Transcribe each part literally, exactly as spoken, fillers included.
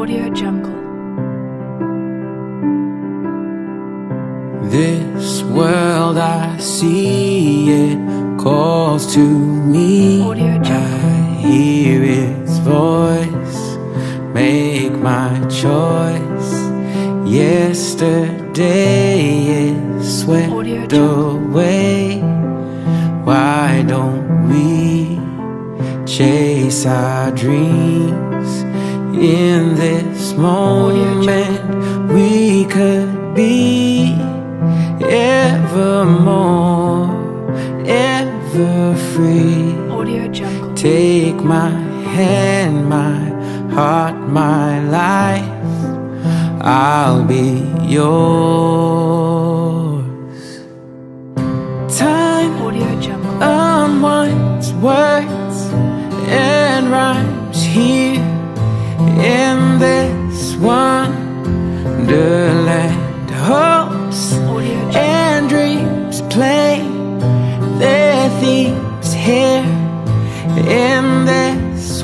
Audio Jungle. This world I see, it calls to me. Audio Jungle. I hear its voice, make my choice. Yesterday is swept away. Why don't we chase our dreams? In this moment we could be evermore, ever free. Audio Jungle. Take my hand, my heart, my life, I'll be yours. Time Audio Jungle. unwinds words and rhymes here in this wonderland. Hopes and dreams play their themes here in this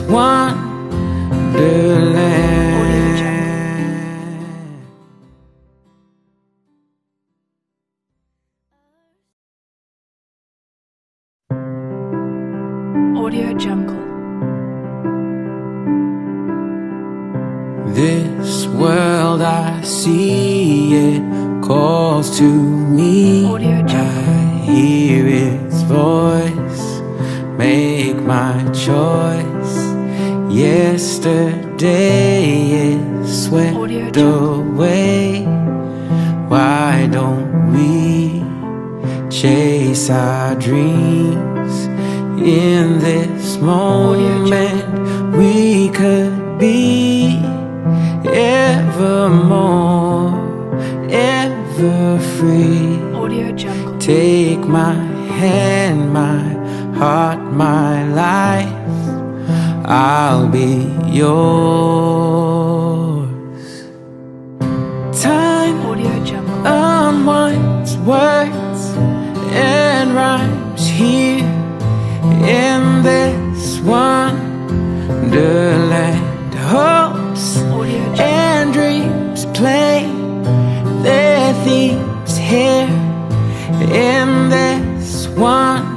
wonderland. Audio Jungle. This world I see, it calls to me. Audio Jungle. I hear its voice, make my choice. Yesterday is swept away. Why don't we chase our dreams? In this moment we could be evermore, ever free. Audio Jungle. Take my hand, my heart, my life, I'll be yours. Time Audio Jungle. unwinds words and rhymes here in this wonderland. Hopes and dreams play their themes here in this one